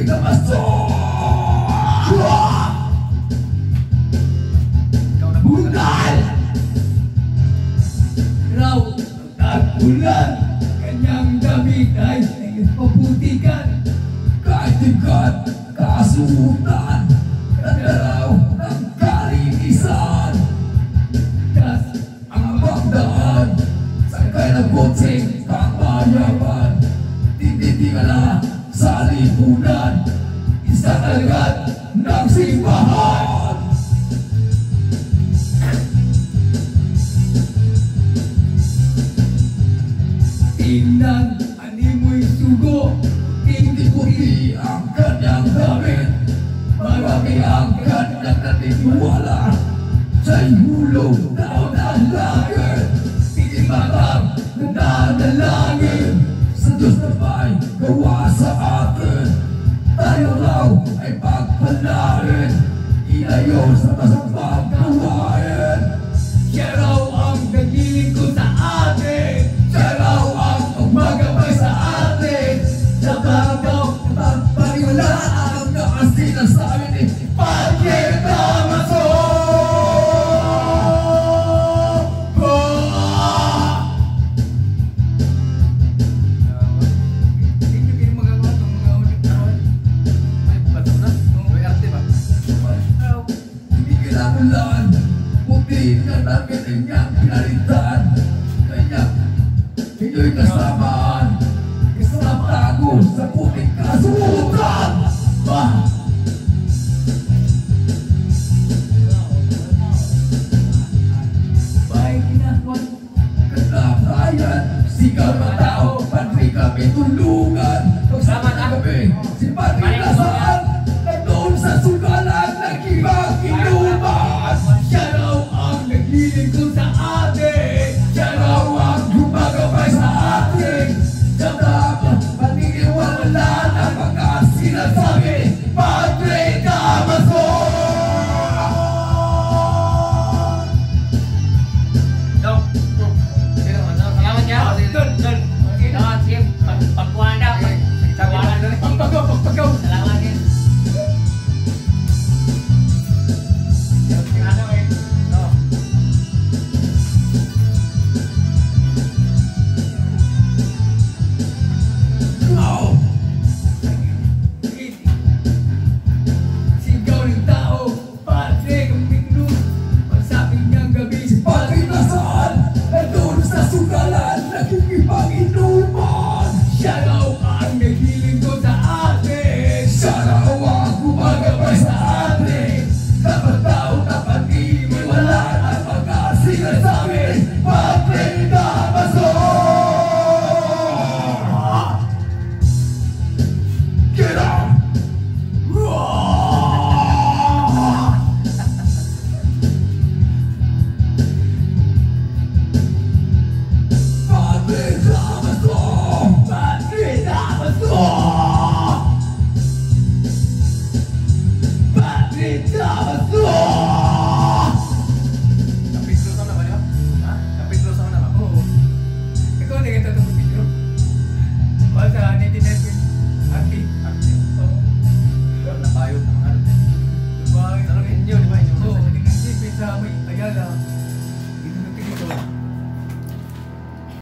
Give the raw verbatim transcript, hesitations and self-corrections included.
kita masuk. Kau nak bulan Rau tak bulan kenyang damai ingin membuktikan keadilan kasutan Rau dan kalinisan das ambang dan sakailah kucing tak bayaran titik-tiklah sa lipunan isang agad ng simbahan. Tingnan animoy sugo, puti-puti ang kanyang damit, marami ang kanyang natitiwala sa'y hulog daw ng langit, titimatang nananalangin sa Diyos na may gawa sa atin. Tayo raw ay pagpalain, ilayo sa masamang gawain. Siya raw ang nagiling ko sa atin, siya raw ang magabay sa atin. Nababaw, napapaniwalaan na ang sinasabi ni Padre Damaso. Ulan, puti na namin inyang pinalitan. Kaya, hinyo'y kasamaan, isang tago sa puting kasutan. Bah! Baik ginagawa, katabayan, sigaw na tao, Padre kami tulungan. Pagsama na kami, si Padre